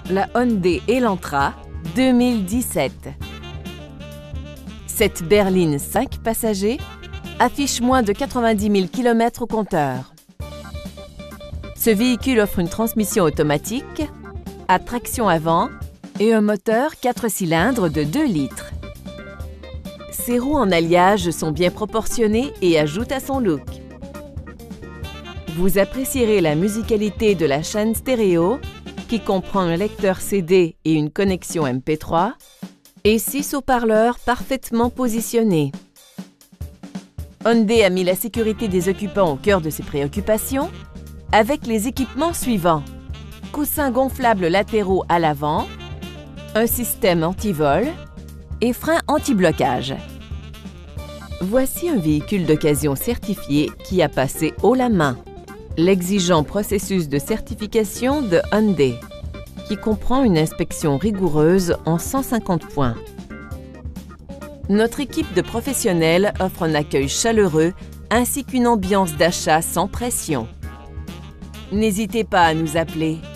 la Hyundai Elantra 2017. Cette berline 5 passagers affiche moins de 90 000 km au compteur. Ce véhicule offre une transmission automatique, à traction avant et un moteur 4 cylindres de 2 litres. Ses roues en alliage sont bien proportionnées et ajoutent à son look. Vous apprécierez la musicalité de la chaîne stéréo, qui comprend un lecteur CD et une connexion MP3, et 6 haut-parleurs parfaitement positionnés. Hyundai a mis la sécurité des occupants au cœur de ses préoccupations, avec les équipements suivants: coussins gonflables latéraux à l'avant, un système anti-vol et freins anti-blocage. Voici un véhicule d'occasion certifié qui a passé haut la main l'exigeant processus de certification de Hyundai, qui comprend une inspection rigoureuse en 150 points. Notre équipe de professionnels offre un accueil chaleureux ainsi qu'une ambiance d'achat sans pression. N'hésitez pas à nous appeler.